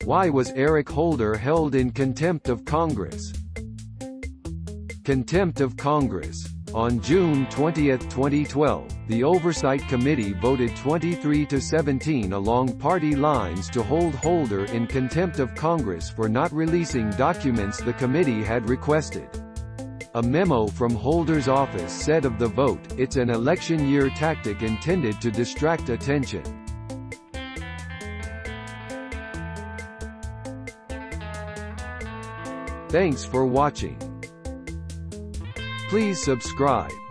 Why was Eric Holder held in contempt of Congress? Contempt of Congress. On June 20, 2012, the Oversight Committee voted 23-17 along party lines to hold Holder in contempt of Congress for not releasing documents the committee had requested. A memo from Holder's office said of the vote, "It's an election year tactic intended to distract attention." Thanks for watching. Please subscribe.